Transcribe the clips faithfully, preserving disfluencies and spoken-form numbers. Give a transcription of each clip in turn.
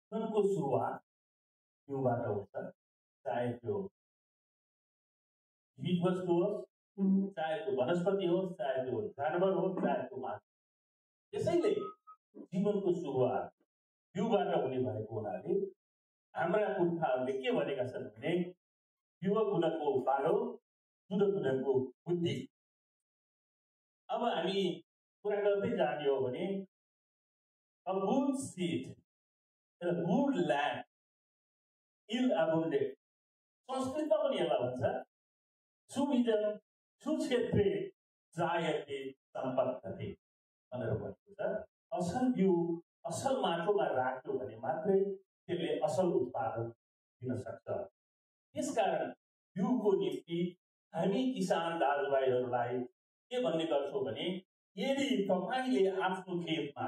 जीवनको सुरुवात बिउबाट हुन्छ, चाहे त्यो जीवित वस्तु होस्, चाहे त्यो वनस्पति होस्, चाहे त्यो जानवर होस्, चाहे त्यो मान्छे। त्यसैले जीवनको सुरुवात बिउबाट हुने भएको हुनाले हाम्रा पुर्खाहरूले के भनेका छन् भने बिउ गुणको बालो, दुध गुणको बुद्धि। अब हामी कुरा गर्दै जाने हो भने a good seed and a good land yield abundant। संस्कृतमा पनि यसलाई भन्छ सुविजन सुक्षेत्रे जायते सम्पत्ति भनेर भनेको छ। असल बिउ असल माटोमा राख्यो भने मात्रै त्यसले असल उत्पादन दिन सक्छ। त्यसकारण बिउको निम्ति हामी किसान दाजुभाइहरूलाई के भन्ने गर्छौँ भने यदि तपाईले आफ्नो खेतमा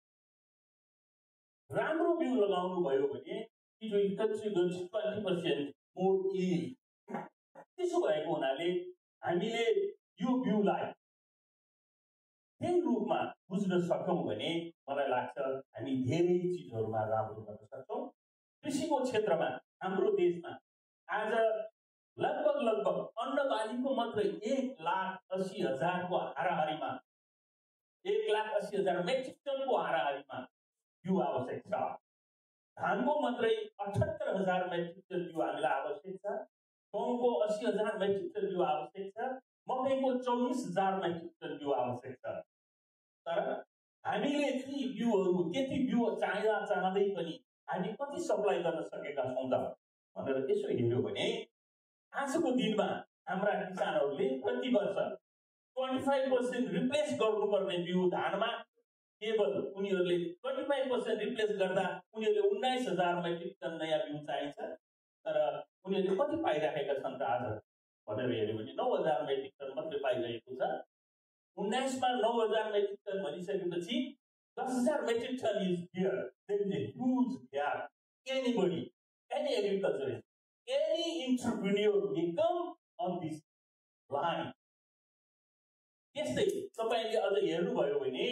राम्रो बिउ लगाउनु भयो भने it will contribute twenty percent more yield। त्यसो भएको हुनाले हामीले यो बिउलाई त्यही रूपमा बुझ्न सक्यौं भने मलाई लाग्छ हामी धेरै चिजहरूमा राम्रो गर्न सक्छौं। कृषिको क्षेत्रमा हाम्रो देशमा आज लगभग लगभग अन्नबालीको मात्र एक लाख अस्सी हजारको हाराहारीमा एक लाख अस्सी हजार मेट्रिक टनको हाराहारीमा बिउ आवश्यक छ। धानको मात्रै अठहत्तर हजार मेट्रिक टन बिउ हामीलाई आवश्यक छ। गहुँको अस्सी हजार मेट्रिक टन बिउ आवश्यक छ। मकैको चौबिस हजार मेट्रिक टन बिउ आवश्यक छ। तर हामीले ती बिउहरू त्यति बिउ चाहिँदा चाहँदै पनि हामी कति सप्लाई गर्न सकेका छौँ त भनेर यसो हेर्यो भने आजको दिनमा हाम्रा किसानहरूले प्रति वर्ष पच्चीस प्रतिशत रिप्लेस गर्नुपर्ने बिउ धानमा केवल उनीहरूले पच्चीस प्रतिशत रिप्लेस गर्दा उनीहरूले उन्नाइस हजार मेट्रिक टन नयाँ बिउ चाहिन्छ। तर उनीहरूले कति पाइराखेका छन् त आज भनेर हेर्यो भने नौ हजार मेट्रिक टन मात्रै पाइरहेको छ। उन्नाइसमा नौ हजार मेट्रिक टन भनिसकेपछि दस हजार metric ton is here. There is a huge gap. Anybody, any agriculturist, any entrepreneur may come on this line। त्यस्तै तपाईले अझ हेर्नुभयो भने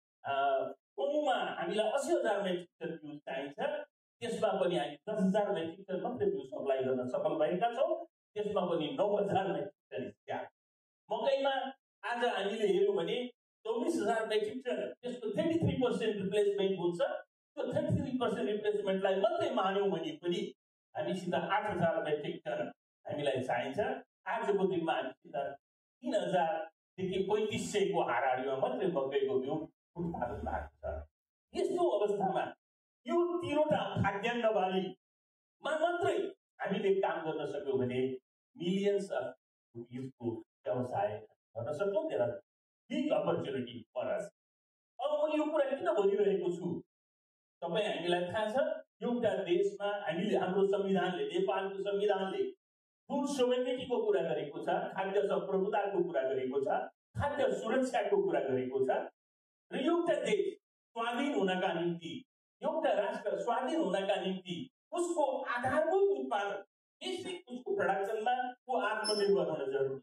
गहुँमा हामीलाई अस्सी हजार मेट्रिक टन बिउ चाहिन्छ। त्यसमा पनि हामी दस हजार मेट्रिक टन मात्रै बिउ सप्लाई गर्न सफल भएका छौँ। त्यसमा पनि नौ हजार मेट्रिक टन ग्याप। मकैमा आज हामीले हेर्यौँ भने चौबिस हजार मेट्रिक टन, त्यसको थर्टी थ्री पर्सेंट रिप्लेसमेन्ट हुन्छ। त्यो थर्टी थ्री पर्सेंट रिप्लेसमेन्टलाई मात्रै मान्यौँ भने पनि हामीसित आठ हजार मेट्रिक टन हामीलाई चाहिन्छ। आजको दिनमा हामीसित तीन हजारदेखि पैँतिस सयको हाराहारीमा मात्रै मकैको बिउ उत्पादन भएको छ। यस्तो अवस्थामा यो तीनवटा खाद्यान्न बालीमा मात्रै हामीले काम गर्न सक्यौँ भने मिलियन्स अफ रुपिसको व्यवसाय गर्न सक्छौँ। त्यसलाई बिग अपर्च्युनिटी फर अस। अब म यो कुरा किन भनिरहेको छु, तपाईँ हामीलाई थाहा छ एउटा देशमा हामीले हाम्रो संविधानले, नेपालको संविधानले फुड सोभरेनिटीको कुरा गरेको छ, खाद्य सम्प्रभुताको कुरा गरेको छ, खाद्य सुरक्षाको कुरा गरेको छ। र एउटा देश स्वाधीन हुनका निम्ति, एउटा राष्ट्र स्वाधीन हुनका निम्ति उसको आधारभूत उत्पादन, बेसिक उसको प्रोडक्सनमा वो आत्मनिर्भर हुन जरुरी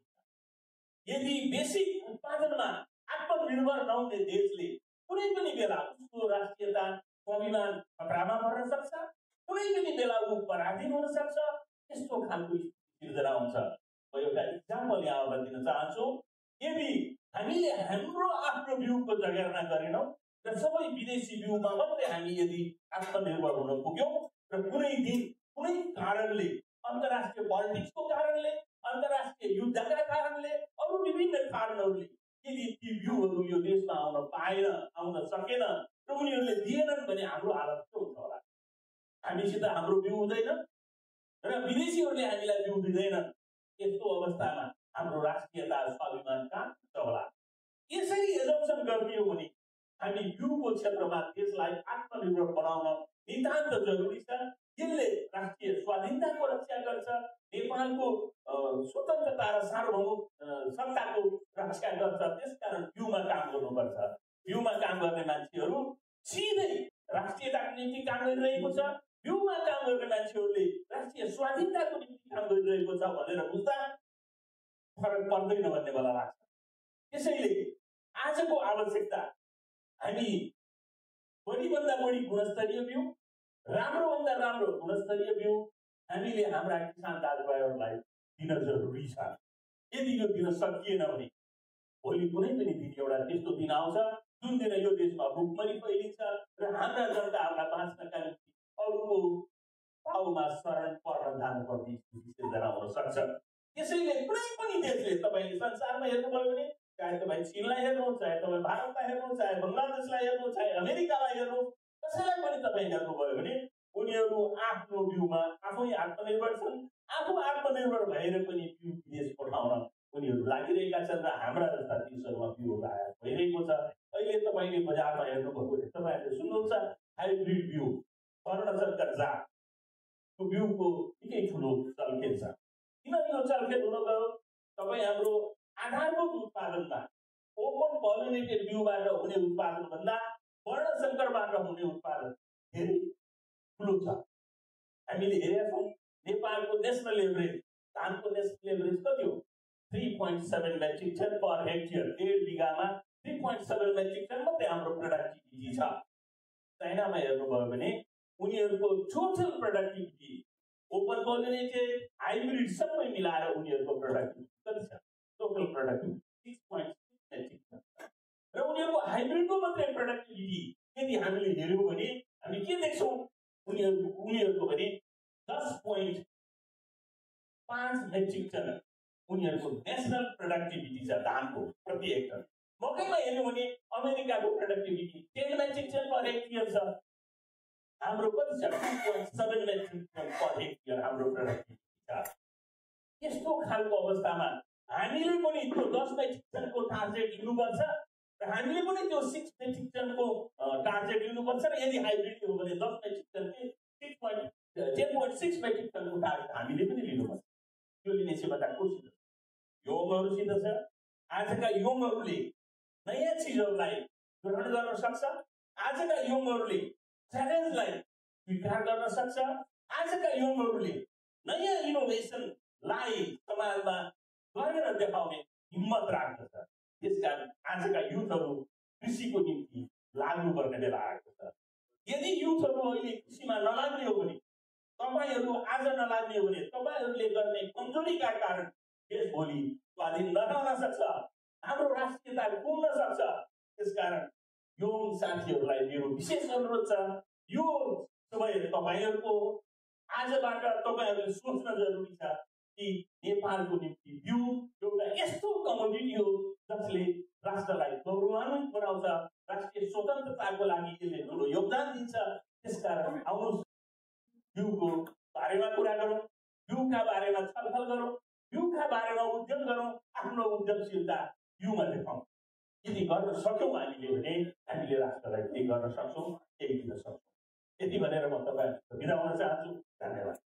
छ। यदि बेसिक उत्पादनमा आत्मनिर्भर नहुने देशले कुनै पनि बेला उसको राष्ट्रियता स्वाभिमान खतरामा पर्न सक्छ, कुनै पनि बेला ऊ पराधीन हुन सक्छ। यस्तो खालको स्थिति सिर्जना हुन्छ। म एउटा इक्जाम्पल यहाँलाई दिन चाहन्छु। यदि हामीले हाम्रो आफ्नो बिउको जगेर्ना गरेनौं र सबै विदेशी बिउमा मात्रै हामी यदि आत्मनिर्भर हुन पुग्यौं र कुनै दिन कुनै कारणले, अन्तर्राष्ट्रिय पोलिटिक्सको कारणले, अन्तर्राष्ट्रिय युद्धका कारणले, अरू विभिन्न कारणहरूले यदि ती बिउहरू यो देशमा आउन पाएन, आउन सकेन र उनीहरूले दिएनन् भने हाम्रो हालत के हुन्छ होला? हामीसित हाम्रो बिउ हुँदैन र विदेशीहरूले हामीलाई बिउ दिँदैनन्। यस्तो अवस्थामा हाम्रो राष्ट्रियता स्वाभिमान कहाँ छ होला? यसरी एजम्सन गर्ने हो भने हामी बिउको क्षेत्रमा देशलाई आत्मनिर्भर बनाउन नितान्त जरुरी छ। यसले राष्ट्रिय स्वाधीनताको रक्षा गर्छ, नेपालको स्वतन्त्रता र सार्वभौम सत्ताको रक्षा गर्छ। त्यसकारण बिउमा काम गर्नुपर्छ। बिउमा काम गर्ने मान्छेहरू सिधै राष्ट्रियताको निम्ति काम गरिरहेको छ, बिउमा काम गर्ने मान्छेहरूले राष्ट्रिय स्वाधीनताको निम्ति काम गरिरहेको छ भनेर बुझ्दा फरक पर्दैन भन्ने मलाई लाग्छ। त्यसैले आजको आवश्यकता हामी बढीभन्दा बढी गुणस्तरीय बिउ राम्रोभन्दा राम्रो गुणस्तरीय बिउ हामीले हाम्रा किसान दाजुभाइहरूलाई दिन जरुरी छ। यदि यो दिन सकिएन भने भोलि कुनै पनि दिन एउटा त्यस्तो दिन आउँछ जुन दिन यो देशमा भुकमरी फैलिन्छ र हाम्रा जनताहरूलाई बाँच्नका निम्ति अरूको पाउमा शरण पर्न जानुपर्ने स्थिति सिर्जना हुन सक्छ। त्यसैले कुनै पनि देशले तपाईँले संसारमा हेर्नुभयो भने चाहे तपाईँ चीनलाई हेर्नुहोस्, चाहे तपाईँ भारतलाई हेर्नुहोस्, चाहे बङ्गलादेशलाई हेर्नुहोस्, चाहे अमेरिकालाई हेर्नुहोस्, कसैलाई पनि तपाईँ हेर्नुभयो भने उनीहरू आफ्नो बिउमा आफै आत्मनिर्भर छन्। आफू आत्मनिर्भर भएर पनि बिउ विदेश पठाउन उनीहरू लागिरहेका छन् र हाम्रा जस्ता देशहरूमा बिउहरू आयात भइरहेको छ। अहिले तपाईँले बजारमा हेर्नुभयो भने तपाईँहरूले सुन्नुहुन्छ हाइब्रिड बिउ, कर्णचक्कर जातको बिउको निकै ठुलो चलखेल छ। किन यो चलखेल हुन गयो? तपाईँ हाम्रो आधारभूत उत्पादनमा ओपन पोलिनेटेड बिउबाट हुने उत्पादनभन्दा वर्णशङ्करबाट हुने उत्पादन धेरै ठुलो छ। हामीले हेरेका छौँ नेपालको नेसनल एभरेज धानको नेसनल एभरेज कति हो? Three point seven metric ton per hectare. डेढ बिघामा three point seven metric ton मात्रै हाम्रो प्रोडक्टिभिटी छ। चाइनामा हेर्नुभयो भने उनीहरूको total productivity open pollinated hybrid सबै मिलाएर उनीहरूको प्रोडक्टिभिटी कति छ? Total productivity six point six metric ton र उनीहरूको हाइब्रिडको मात्रै प्रोडक्टिभिटी यदि हामीले हेऱ्यौँ भने हामी के देख्छौँ? उनीहरू उनीहरूको भने दस पोइन्ट पाँच मेट्रिक टन उनीहरूको नेसनल प्रोडक्टिभिटी छ धानको प्रति हेक्टर। मकैमा हेर्यौँ भने अमेरिकाको productivity ten metric ton per hectare छ। हाम्रो कति छ? Two point seven metric ton per hectare हाम्रो प्रोडक्टिभिटी छ। यस्तो खालको अवस्थामा हामीले पनि त्यो दस मेट्रिक टनको टार्गेट लिनुपर्छ र हामीले पनि त्यो सिक्स मेट्रिक टनको टार्गेट लिनुपर्छ र यदि हाइब्रिड हो भने दस मेट्रिक टन के six point ten point six metric टनको टार्गेट हामीले पनि लिनुपर्छ। त्यो लिने क्षमता कोसित युवाहरूसित छ। आजका युवाहरूले नयाँ चिजहरूलाई ग्रहण गर्न सक्छ। आजका युवाहरूले च्यालेन्जलाई स्वीकार गर्न सक्छ। आजका युवाहरूले नयाँ इनोभेसनलाई समाजमा गरेर देखाउने हिम्मत राख्दछ। त्यसकारण आजका युथहरू कृषिको निम्ति लाग्नु पर्ने बेला आएको छ। यदि युथहरू अहिले कृषिमा नलाग्ने हो भने, तपाईँहरू आज नलाग्ने हो भने तपाईँहरूले गर्ने कमजोरीका कारण देश भोलि स्वाधीन नहुन सक्छ, हाम्रो राष्ट्रियता गुम्न सक्छ। त्यसकारण युवा साथीहरूलाई मेरो विशेष अनुरोध छ, यो समय तपाईँहरूको आजबाट तपाईँहरूले सोच्न जरुरी छ कि नेपालको निम्ति बिउ एउटा यस्तो कमोडिटी हो जसले राष्ट्रलाई गौरवान्वित बनाउँछ, राष्ट्रिय स्वतन्त्रताको लागि यसले ठुलो योगदान दिन्छ। त्यसकारण आउनुहोस् बिउको बारेमा कुरा गरौँ, बिउका बारेमा छलफल गरौँ, बिउका बारेमा उद्यम गरौँ, आफ्नो उद्यमशीलता बिउमा देखाउँ। यदि गर्न सक्यौँ हामीले भने हामीले राष्ट्रलाई केही गर्न सक्छौँ, केही दिन सक्छौँ। यति भनेर म तपाईँहरू बिदा हुन चाहन्छु। धन्यवाद।